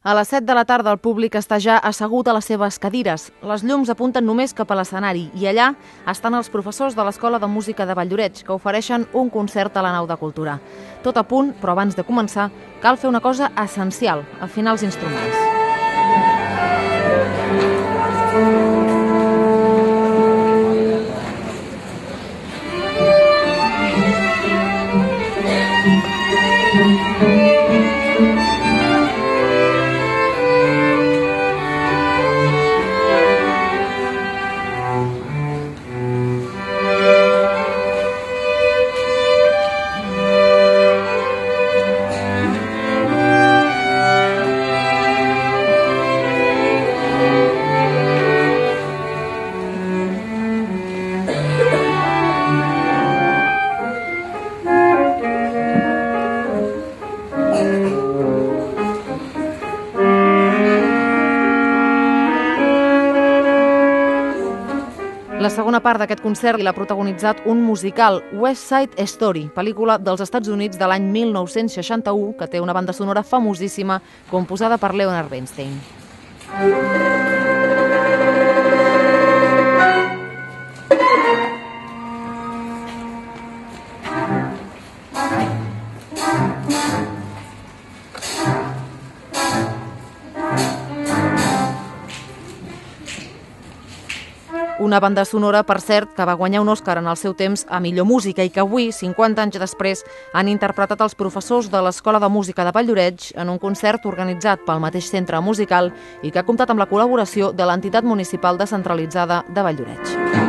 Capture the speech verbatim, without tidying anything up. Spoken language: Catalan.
A les set de la tarda el públic està ja assegut a les seves cadires. Les llums apunten només cap a l'escenari i allà estan els professors de l'Escola de Música de Valldoreix que ofereixen un concert a la nau de cultura. Tot a punt, però abans de començar cal fer una cosa essencial, afinar els instruments. La segona part d'aquest concert l'ha protagonitzat un musical, West Side Story, pel·lícula dels Estats Units de l'any mil nou-cents seixanta-u, que té una banda sonora famosíssima composada per Leonard Bernstein. Una banda sonora, per cert, que va guanyar un Òscar en el seu temps a millor música i que avui, cinquanta anys després, han interpretat els professors de l'Escola de Música de Valldoreix en un concert organitzat pel mateix centre musical i que ha comptat amb la col·laboració de l'entitat municipal descentralitzada de Valldoreix.